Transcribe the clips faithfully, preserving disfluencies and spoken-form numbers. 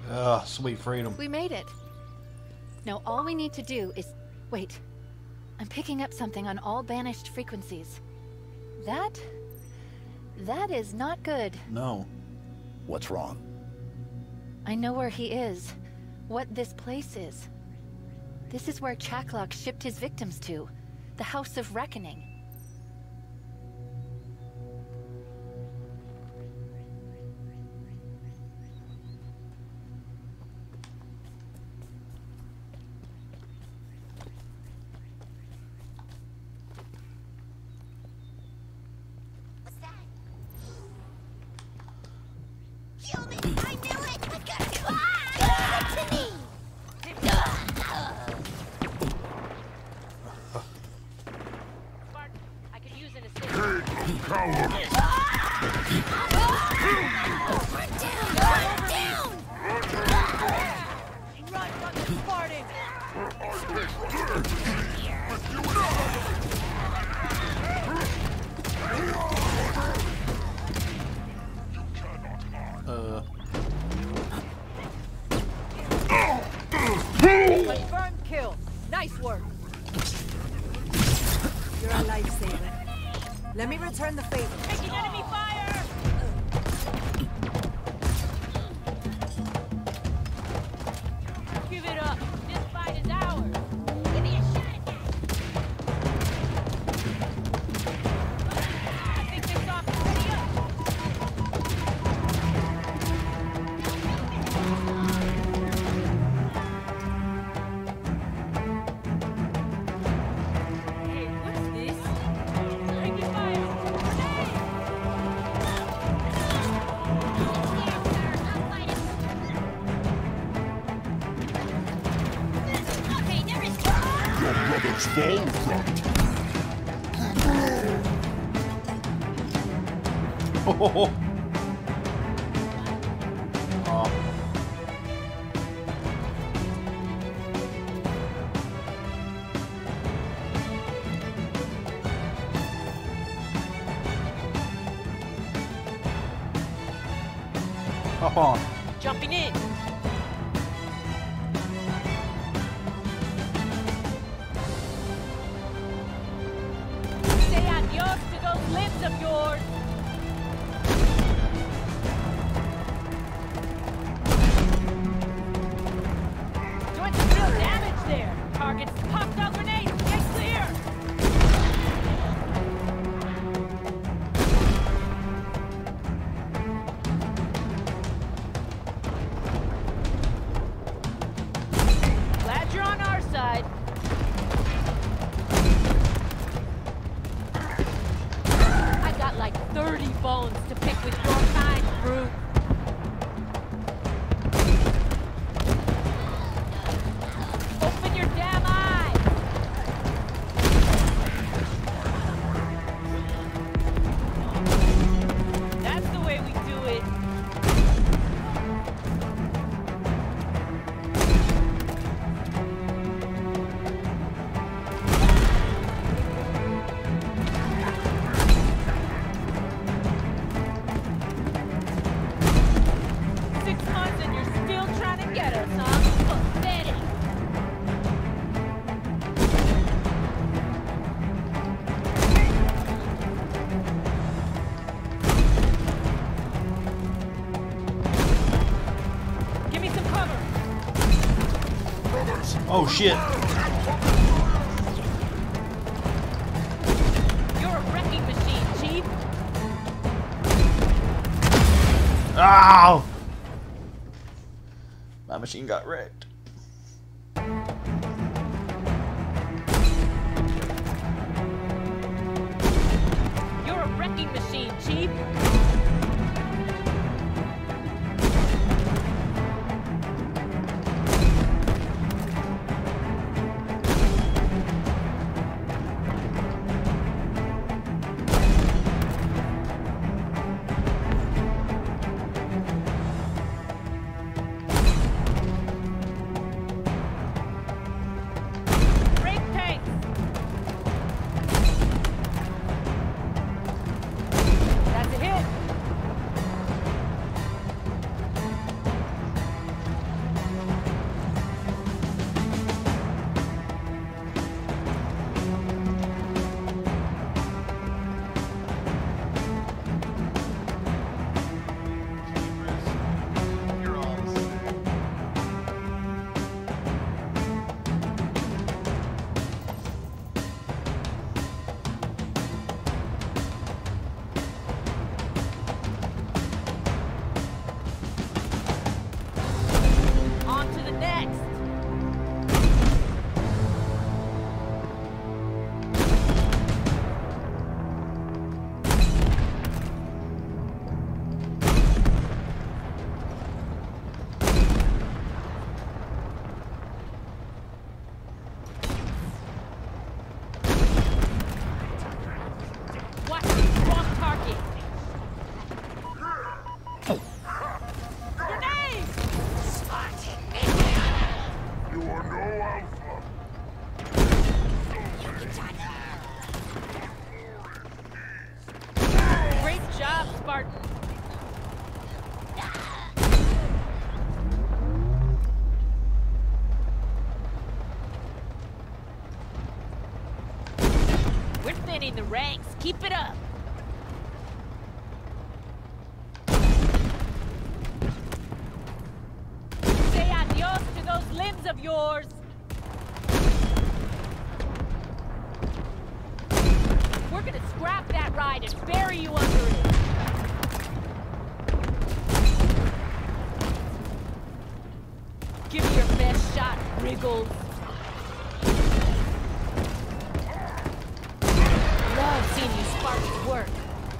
Ugh, sweet freedom. We made it. Now all we need to do is... Wait. I'm picking up something on all banished frequencies. That... That is not good. No. What's wrong? I know where he is. What this place is. This is where Chaklock shipped his victims to. The House of Reckoning. Uh. Confirmed kill. Nice work. You're a lifesaver. Let me return the favor. Taking enemy fire! Give it up. This fight is ours. Give me a shot at that. I think this off is ready up. Hey, what's this? Taking fire. Your brother's fall front. Oh. Oh. Hop on. Jumping in. Say adios to those limbs of yours. Doing some real damage there. Targets popped out grenades. Get clear. Glad you're on our side. I got like thirty bones to pick with your kind, brute. Open your damn eyes! That's the way we do it. Six months and you're still trying to get us, huh? Pathetic. Give me some cover. Oh shit. You're a wrecking machine, Chief. Ow! My machine got wrecked. You're a wrecking machine, Chief. Spartan. We're thinning the ranks. Keep it up. Say adios to those limbs of yours. We're gonna scrap that ride and bury you under it. Give me your best shot, Wriggles. Love seeing you Spartans work.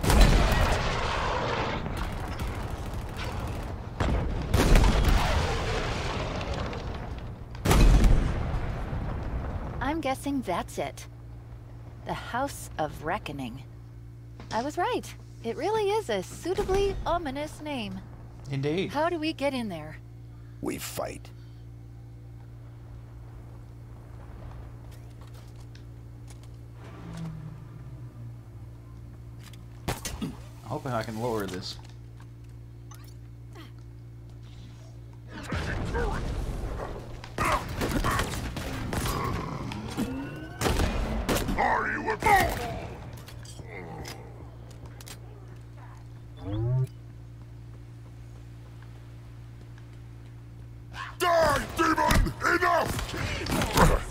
I'm guessing that's it. The House of Reckoning. I was right. It really is a suitably ominous name. Indeed. How do we get in there? We fight. I'm hoping I can lower this. Are you a fool? Die, demon! Enough!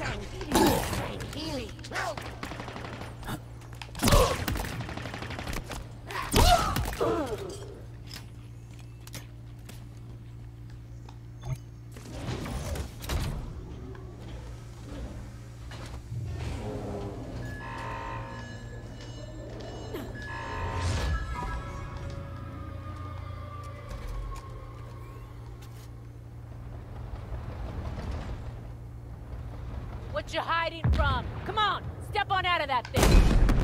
What you hiding from? Come on, step on out of that thing.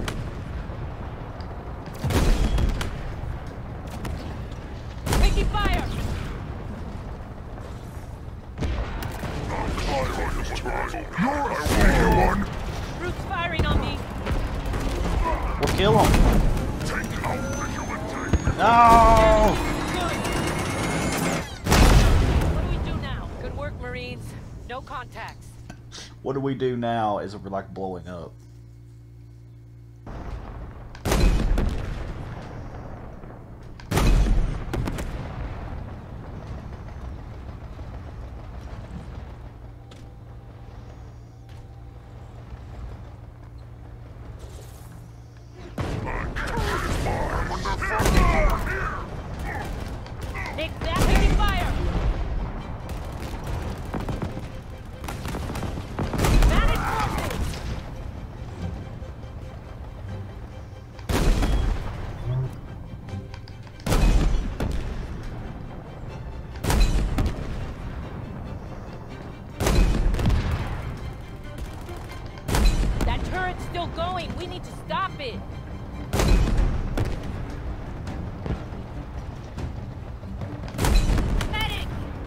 Taking fire. You're a senior one! Brutes firing on me. We'll kill him. Take out the human tank! No! What do we do now? Good work, Marines. No contacts. What do we do now is we're like blowing up. Take that, taking fire. Manage forces. That turret's still going. We need to stop it. Medic!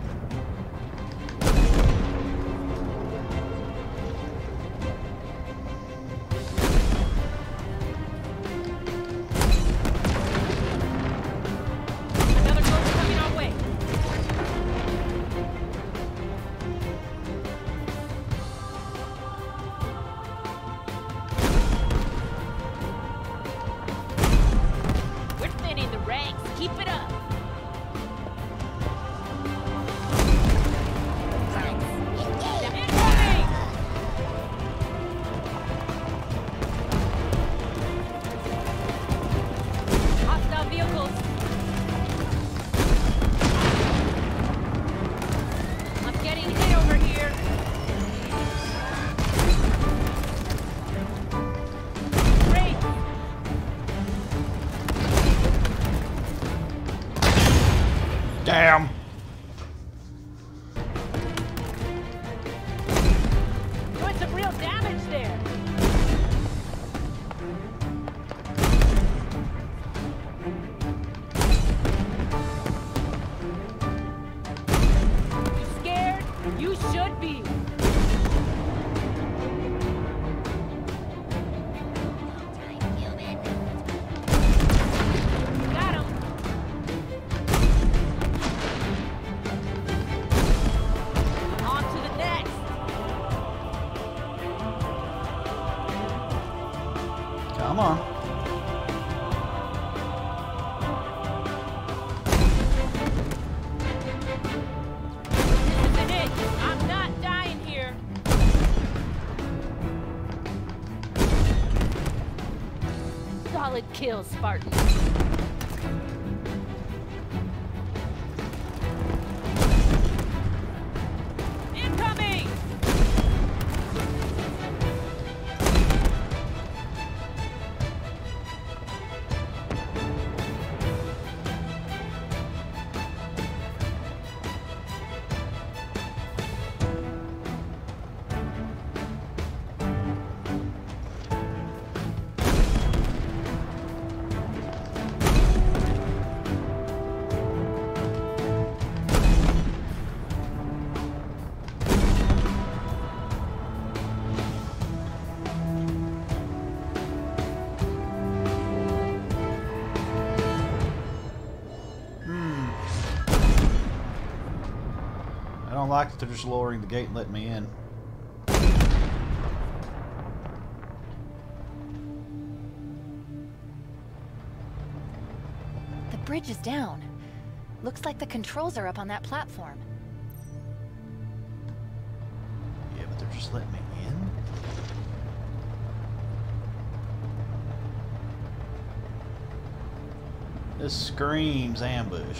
Another ghost coming our way. We're thinning the ranks. Keep it up. Incoming! Hostile vehicles. I'm getting hit over here. Great. Damn! Doing some real damage there. You scared? You should be. Got him. Solid kill, Spartan. Incoming! I don't like that they're just lowering the gate and letting me in. The bridge is down. Looks like the controls are up on that platform. Yeah, but they're just letting me in? This screams ambush.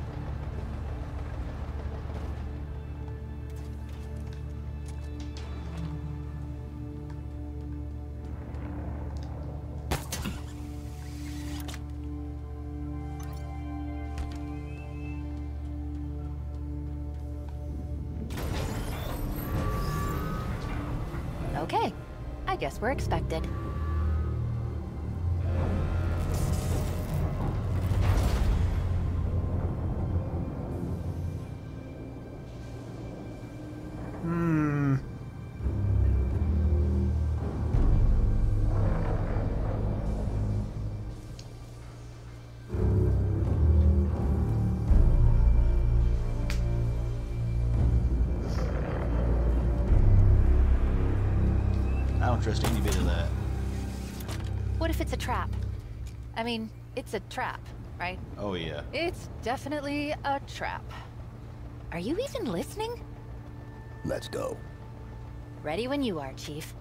Okay, I guess we're expected. Hmm. I don't trust any bit of that. What if it's a trap? I mean, it's a trap, right? Oh yeah. It's definitely a trap. Are you even listening? Let's go. Ready when you are, Chief.